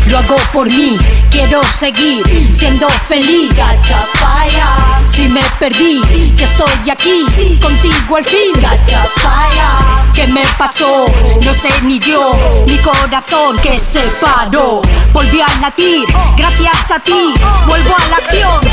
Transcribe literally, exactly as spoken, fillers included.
lo hago por mí, quiero seguir siendo feliz. Gacha fire. Si me perdí, ya estoy aquí, sí, contigo al fin. Gacha fire. ¿Qué me pasó? No sé ni yo, mi corazón que se paró. Volví a latir, gracias a ti, vuelvo a la acción.